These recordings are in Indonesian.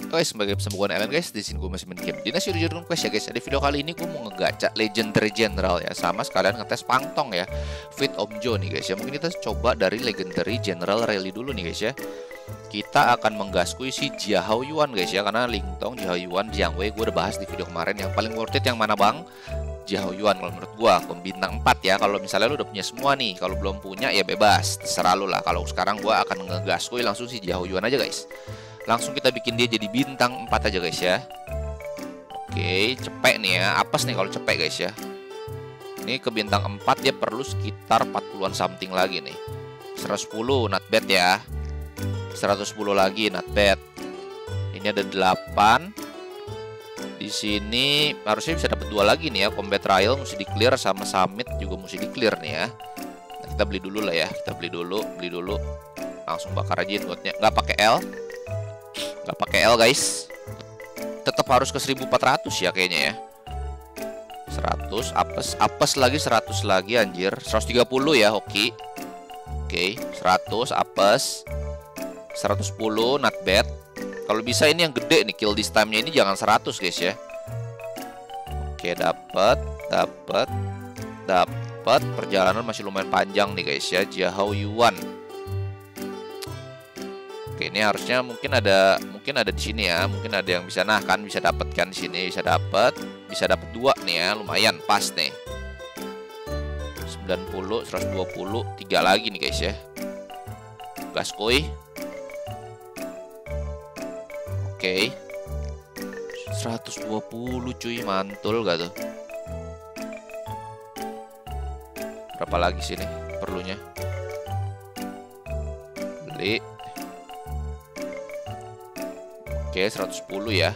Guys, sebagai sembuhan Ellen guys, di sini gue masih main game Dynasty Original Quest ya guys. Di video kali ini gue mau ngegacha Legendary General ya, sama sekalian ngetes Pangtong ya, Fit Omjo nih guys ya. Mungkin kita coba dari Legendary General Rally dulu nih guys ya. Kita akan menggaskui si Jia Hao Yuan guys ya, karena Lingtong, Jia Hao Yuan, Jiang Wei gue udah bahas di video kemarin. Yang paling worth it yang mana bang? Jia Hao Yuan kalau menurut gua, bintang 4 ya. Kalau misalnya lu udah punya semua nih, kalau belum punya ya bebas, terserah lu lah. Kalau sekarang gua akan ngegaskui langsung si Jia Hao Yuan aja guys. Langsung kita bikin dia jadi bintang 4 aja guys ya. Oke, cepet nih ya. Apes nih kalau cepet guys ya. Ini ke bintang 4 dia perlu sekitar 40-an something lagi nih. 110 not bad ya. 110 lagi not bad. Ini ada 8. Di sini harusnya bisa dapat 2 lagi nih ya. Combat Trial mesti di clear, sama Summit juga mesti di clear nih ya. Nah, kita beli dulu lah ya. Kita beli dulu. Langsung bakar aja inputnya. Nggak pakai L. Nggak pakai L guys. Tetap harus ke 1400 ya kayaknya ya. 100 apes lagi, 100 lagi anjir. 130 ya hoki. Oke, 100 apes. 110 not bad. Kalau bisa ini yang gede nih, kill this time-nya ini jangan 100 guys ya. Oke, dapat. Perjalanan masih lumayan panjang nih guys ya. Jia Hao Yuan. Oke, ini harusnya mungkin ada di sini ya. Mungkin ada yang bisa, nah kan bisa dapat kan di sini, bisa dapat 2 nih ya, lumayan pas nih. 90, 120, 3 lagi nih guys ya. Gaskoi. Oke. 120 cuy, mantul gak tuh? Berapa lagi sini perlunya? Beli. Oke, 110 ya.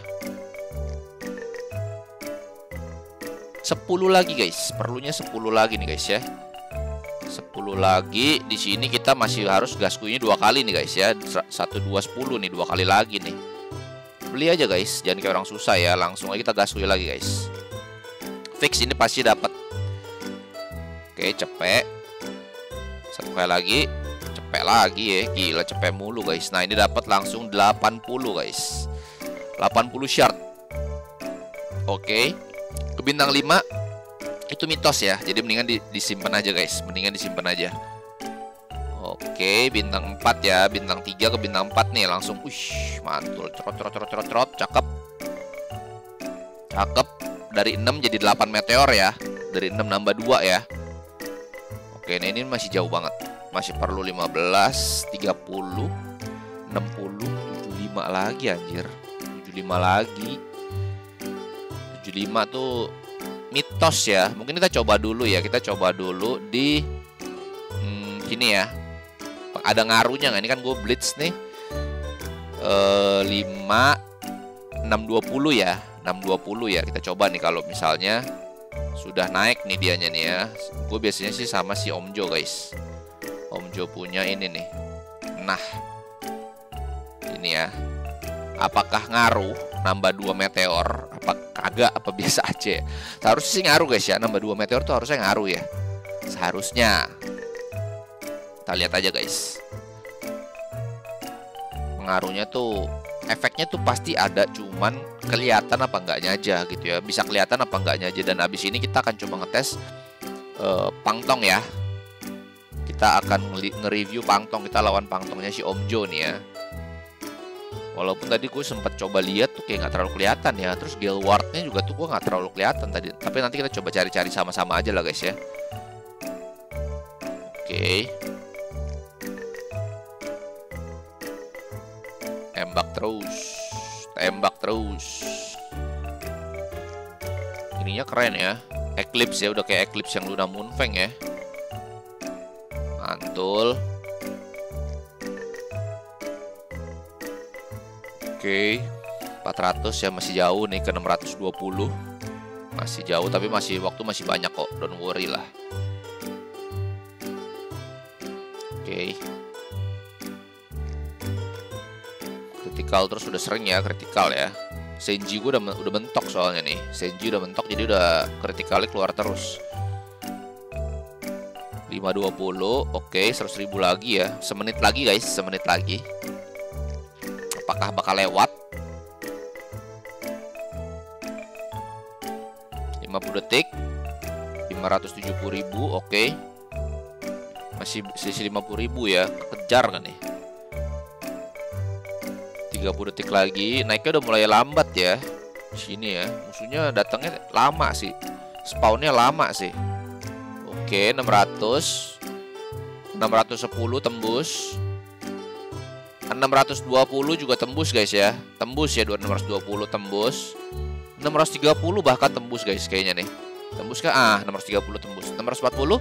10 lagi guys. Perlunya 10 lagi nih guys ya. 10 lagi. Di sini kita masih harus gaskuinya 2 kali nih guys ya. 1 2 10 nih, 2 kali lagi nih. Beli aja guys, jangan kayak orang susah ya. Langsung aja kita gaskui lagi guys. Fix ini pasti dapat. Oke, cepet. 1 kali lagi. Cepet lagi ya, gila cepet mulu guys. Nah ini dapat langsung 80 guys, 80 shard. Oke, ke bintang 5 itu mitos ya, jadi mendingan disimpan aja guys, mendingan disimpan aja. Oke, bintang 4 ya, bintang 3 ke bintang 4 nih langsung. Mantul, cerot, cakep. Dari 6 jadi 8 meteor ya, dari 6 nambah 2 ya. Oke, nah ini masih jauh banget. Masih perlu 15, 30, 60, 75 lagi anjir. 75 lagi. 75 tuh mitos ya. Mungkin kita coba dulu ya. Kita coba dulu di sini ya. Ada ngaruhnya nggak? Ini kan gue blitz nih. 5, 620 ya. 620 ya. Kita coba nih kalau misalnya sudah naik nih dianya nih ya. Gue biasanya sih sama si Omjo guys. Omjo punya ini nih. Nah, ini ya. Apakah ngaruh nambah 2 meteor? Apa kagak? Apa biasa aja? Seharusnya sih ngaruh guys ya. Nambah 2 meteor tuh harusnya ngaruh ya. Seharusnya. Kita lihat aja guys. Pengaruhnya tuh, efeknya tuh pasti ada, cuman kelihatan apa enggaknya aja gitu ya. Bisa kelihatan apa enggaknya aja. Dan abis ini kita akan coba ngetes Pangtong ya. Kita akan nge-review Pangtong. Kita lawan Pangtongnya si Omjo nih ya. Walaupun tadi gue sempat coba lihat tuh kayak nggak terlalu kelihatan ya. Terus Gilwardnya juga tuh gue nggak terlalu kelihatan tadi. Tapi nanti kita coba cari-cari sama-sama aja lah guys ya. Oke. Tembak terus. Ininya keren ya. Eclipse ya, udah kayak Eclipse yang Luna Moonfang ya. Mantul. Oke, 400 ya, masih jauh nih ke 620. Masih jauh tapi waktu masih banyak kok, don't worry lah. Oke. Kritikal terus udah sering ya, kritikal ya. Senji gue udah mentok soalnya nih. Senji udah mentok jadi udah kritikalnya keluar terus. 520, oke, 100.000 lagi ya. Semenit lagi guys, semenit lagi. Apakah bakal lewat? detik 570.000. Oke. Masih selisih 50.000 ya. Kejar kan nih. 30 detik lagi. Naiknya udah mulai lambat ya. Di sini ya. Musuhnya datangnya lama sih. Spawnnya lama sih. Oke, 600. 610 tembus. 620 juga tembus guys ya. Tembus ya, 620 tembus. 630 bahkan tembus guys kayaknya nih. Tembus kah? 630 tembus. 640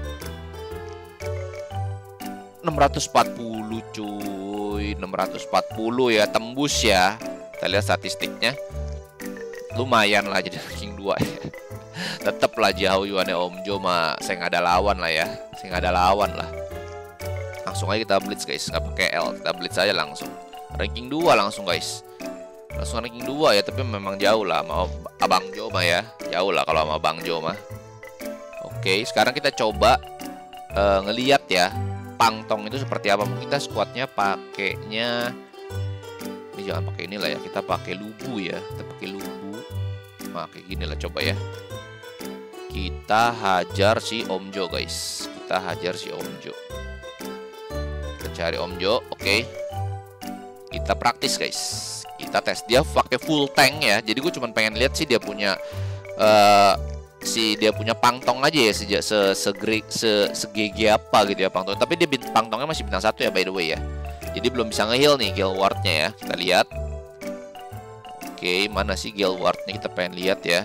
640 cuy. 640 ya tembus ya. Kita lihat statistiknya. Lumayan lah jadi ranking 2 ya. Tetep lah jauh Yuannya Om Jo mah. Saya nggak ada lawan lah ya. Saya nggak ada lawan lah. Langsung aja kita blitz guys, nggak pakai L, kita blitz aja langsung. Ranking 2 langsung guys. Langsung ranking 2 ya, tapi memang jauh lah sama Abang Jo mah ya. Jauh lah kalau sama Bang Jo mah. Oke, sekarang kita coba ngeliat ya Pangtong itu seperti apa. Mungkin kita squadnya pakainya ini, jangan pakai inilah ya, kita pakai Lubu ya. Kita pakai Lubu. Nah, kayak gini lah coba ya. Kita hajar si Om Jo guys. Kita hajar si Om Jo. Cari Om Jo, oke. Kita praktis guys. Kita tes dia pakai full tank ya. Jadi gue cuma pengen lihat sih dia punya pangtong aja ya, segege apa gitu ya pangtong. Tapi dia pangtongnya masih bintang 1 ya by the way ya. Jadi belum bisa nge-heal nih Gale Ward-nya ya. Kita lihat. Oke, mana sih Gale Ward-nya, kita pengen lihat ya.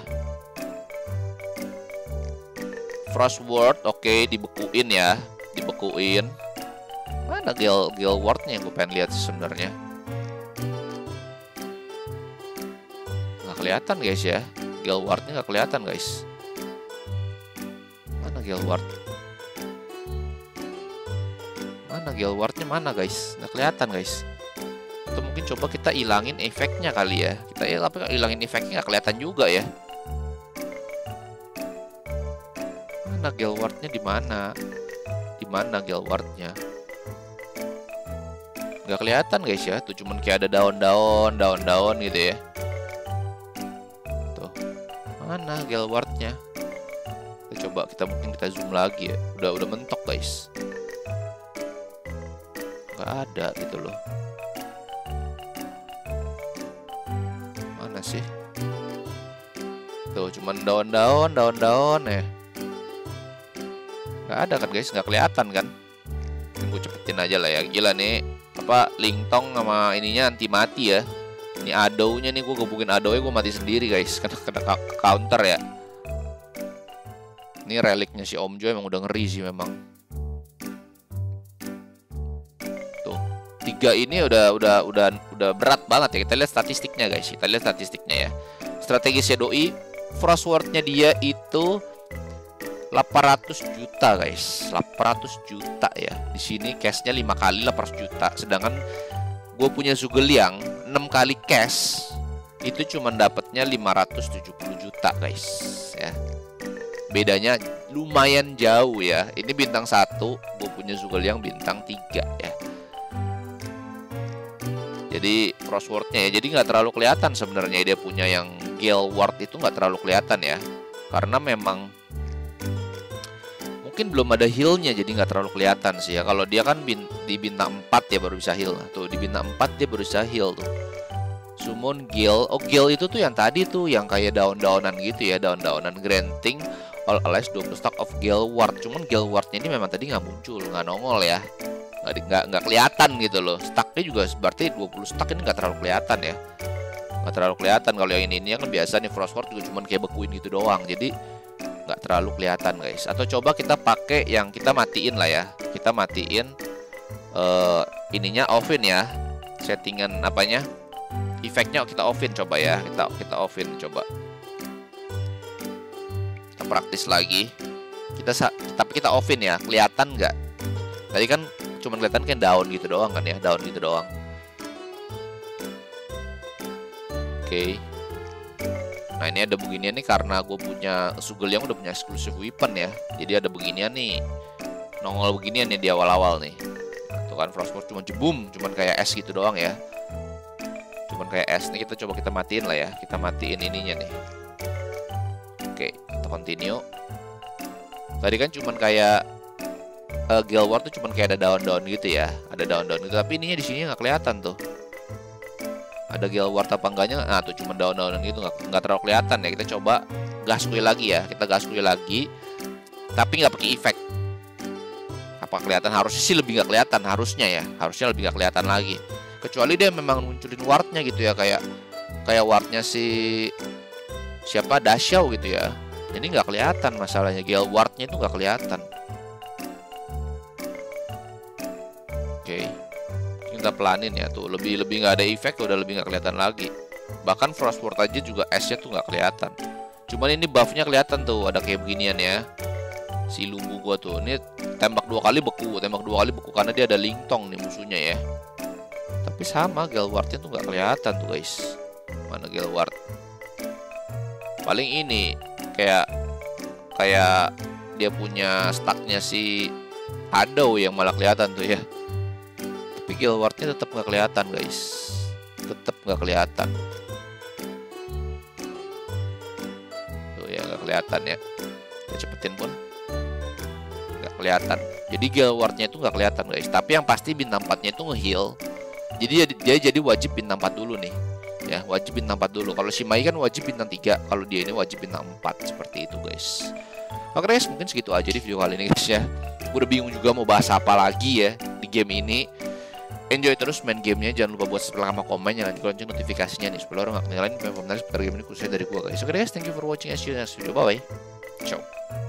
Frost Ward, oke, dibekuin ya. Dibekuin. Mana Gale Ward-nya yang gue pengen lihat sebenarnya. Nggak kelihatan guys ya. Gale Ward-nya nggak kelihatan guys. Mana Gale Ward? Mana Gale Ward-nya mana guys? Nggak kelihatan guys. Atau mungkin coba kita ilangin efeknya kali ya. Kita ilangin efeknya nggak kelihatan juga ya. Mana Gale Ward-nya di mana? Di mana Gale Ward-nya? Nggak kelihatan guys ya, tuh cuman kayak ada daun-daun gitu ya. Tuh, mana Gale Ward-nya? Kita coba, mungkin kita zoom lagi ya. Udah mentok guys. Nggak ada gitu loh. Mana sih? Tuh cuman daun-daun ya. Nggak ada kan guys, nggak kelihatan kan? Gue cepetin aja lah ya, gila nih. Apa Lingtong sama ininya anti mati ya. Ini Adou-nya nih, gue gebukin Adou-nya gue mati sendiri guys. Kena counter ya. Ini reliknya si Om Jo emang udah ngeri sih memang. Tuh, 3 ini udah berat banget ya. Kita lihat statistiknya guys. Kita lihat statistiknya ya. Strategisnya Doi, Frost Ward-nya dia itu 800 juta guys, 800 juta ya. Di sini cashnya 5 kali 800 juta. Sedangkan gue punya Zhuge Liang 6 kali cash itu cuma dapatnya 570 juta guys ya. Bedanya lumayan jauh ya. Ini bintang 1, gue punya Zhuge Liang bintang 3 ya. Jadi Frost Ward-nya ya, jadi nggak terlalu kelihatan sebenarnya dia punya yang Gale Ward itu nggak terlalu kelihatan ya. Karena memang mungkin belum ada heal-nya jadi nggak terlalu kelihatan sih ya. Kalau dia kan di bintang 4 ya baru bisa heal. Tuh di bintang 4 dia baru bisa heal tuh. Summon Gale. Oh Gale itu tuh yang tadi tuh yang kayak daun-daunan gitu ya, daun-daunan granting all allies 20 stack of Gale Ward. Cuman Gale Ward-nya ini memang tadi nggak muncul, nggak nongol ya. Nggak kelihatan gitu loh. Stacknya juga berarti 20 stack ini nggak terlalu kelihatan ya. Nggak terlalu kelihatan. Kalau yang ini kan biasa nih Frost Ward juga cuman kayak bekuin gitu doang. Jadi nggak terlalu kelihatan guys. Atau coba kita pakai yang kita matiin lah ya. Kita matiin ininya offin ya. Settingan apanya? Efeknya kita offin coba ya. Kita offin coba. Kita praktis lagi. Tapi kita offin ya. Kelihatan nggak? Tadi kan cuma kelihatan kan daun gitu doang kan ya. Daun gitu doang. Oke. Nah ini ada beginian nih karena gue punya Zhuge Liang udah punya exclusive weapon ya. Jadi ada beginian nih. Nongol beginian nih di awal-awal nih. Tuh kan Frost Ward cuma jebum. Cuman kayak es gitu doang ya. Cuman kayak es nih, kita coba kita matiin lah ya. Kita matiin ininya nih. Oke, kita kita continue. Tadi kan cuman kayak Gale Ward tuh cuman kayak ada daun-daun gitu ya, ada daun-daun gitu. Tapi ininya di sini nggak kelihatan tuh. Ada Gale Ward apa enggaknya? Nah tuh cuma daun-daunan gitu, nggak terlalu kelihatan ya. Kita coba gas kuil lagi ya, kita gas kuil lagi, tapi nggak pakai efek. Apa kelihatan? Harusnya sih lebih nggak kelihatan, harusnya ya, harusnya lebih nggak kelihatan lagi. Kecuali dia memang munculin wardnya gitu ya, kayak wardnya si siapa Dashau gitu ya. Jadi nggak kelihatan masalahnya, Gale Wardnya itu nggak kelihatan. Oke, kita pelanin ya tuh, lebih nggak ada efek, udah lebih nggak kelihatan lagi. Bahkan Frost Ward aja juga S-nya tuh nggak kelihatan. Cuman ini buffnya kelihatan tuh, ada kayak beginian ya. Si Lubu gua tuh, ini tembak 2 kali beku, karena dia ada Lingtong nih musuhnya ya. Tapi sama Gale Wardnya tuh nggak kelihatan tuh guys. Mana Gale Ward? Paling ini kayak dia punya stacknya si Ado yang malah kelihatan tuh ya. Tapi Gale Wardnya tetap nggak kelihatan guys, tetap nggak kelihatan. Tuh ya nggak kelihatan ya. Kita cepetin pun nggak kelihatan. Jadi Gale Wardnya itu nggak kelihatan guys. Tapi yang pasti bintang 4-nya itu nge-heal. Jadi dia jadi wajib bintang 4 dulu nih. Ya, wajib bintang 4 dulu. Kalau si Mai kan wajib bintang 3, kalau dia ini wajib bintang 4, seperti itu guys. Oke guys, mungkin segitu aja di video kali ini guys ya. Gue udah bingung juga mau bahas apa lagi ya di game ini. Enjoy terus main gamenya, jangan lupa buat subscribe sama komen, jangan lupa lonceng notifikasinya nih supaya orang nggak ketinggalan info menarik seputar game ini khususnya dari gue guys. Oke guys, thank you for watching, see you next video, bye bye, ciao.